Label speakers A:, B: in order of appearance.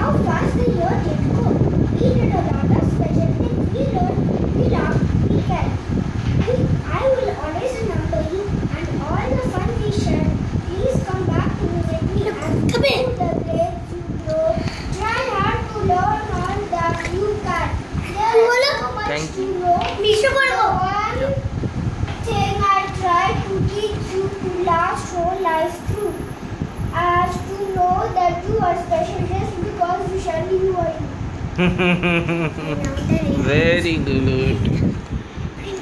A: how fast the year did go. We did a lot of special things. We learned, we laughed, we cared. I will always remember you and all the fun we shared. Please come back to visit me and do the grades you grow. Try hard to learn all that you can. There is so much to know. The one thing I try to teach you to last whole life through. As to know that you are special just because you shall be you are you.
B: Very good.